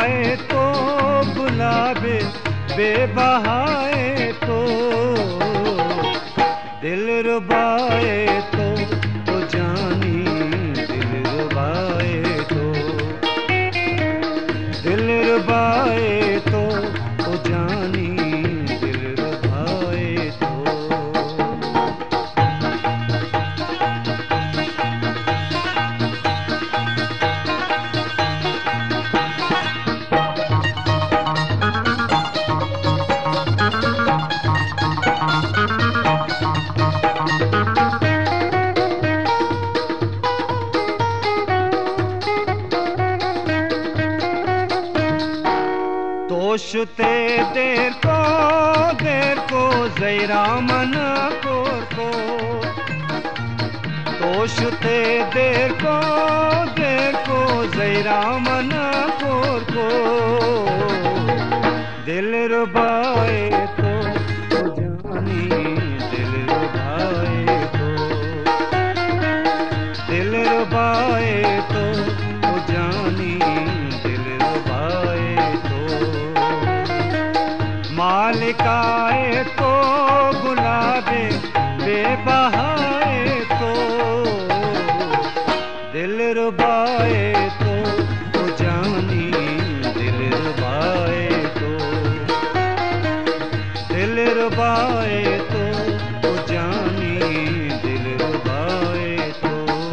मालिकाए तो गुलाबे बेबहाए तो दिलरुबाए तो जानी दिलरुबाए तो दिलरुबाए तो जानी दिलरुबाए तो। दोषते देर को ज़ैरा मना को दोषते देर को ज़ैरा मना को दिलरुबाए तो जानी दिलरुबाए तो दिलरुबाए तो जानी दिलरुबाए तो मालिकाए तो गुलाबे बेबहाए तो दिलरुबाए तो जानी दिलरुबाए तो दिलरुबाए तो जानी दिलरुबाए तो।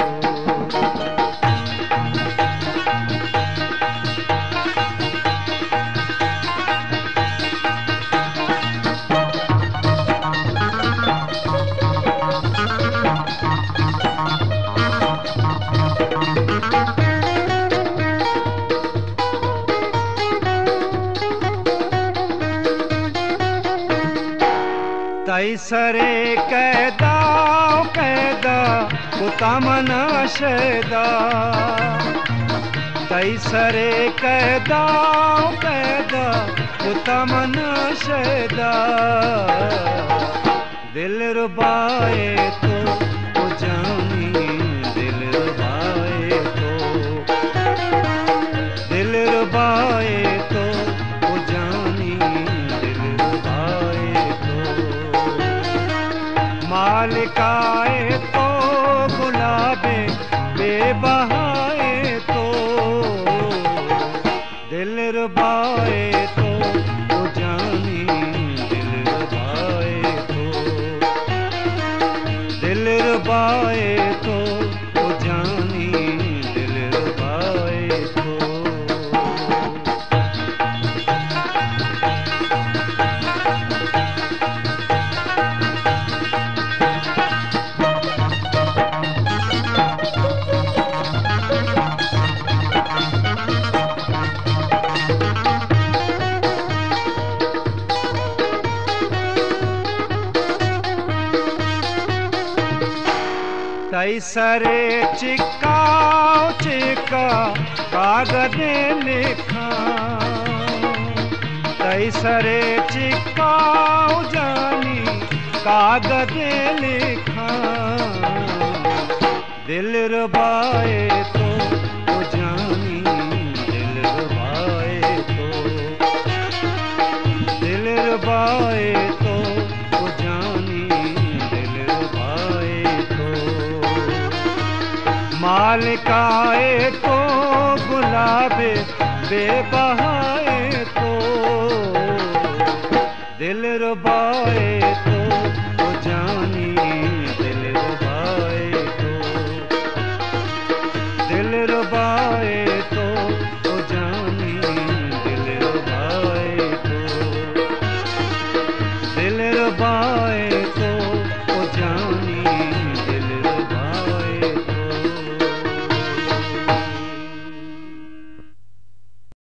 तैसरे कैदा कुतमना शेदा तैसरे कैदा कुतमना शेदा दिलरुबाए तो जानी दिलरुबाए तो दिलरुबाए तो जानी दिलरुबाए तो मालिकाए तो गुलाबे बेबहाए तो दिलरुबाए तो जानी दिलरुबाए तो दिलरुबाए तो जानी दिलरुबाए तो। तैसरे चिक्का कागदे लिखा तैसरे चिक्का जानी कागदे लिखा दिलरुबाए तो जानी दिलरुबाए तो दिलरुबाए तो जानी दिलरुबाए तो मालिकाए तो गुलाबे बेबहाए तो दिलरुबाए तो जानी दिलरुबाए तो दिलरुबाए तो जानी दिलरुबाए तो दिलरुबाए तो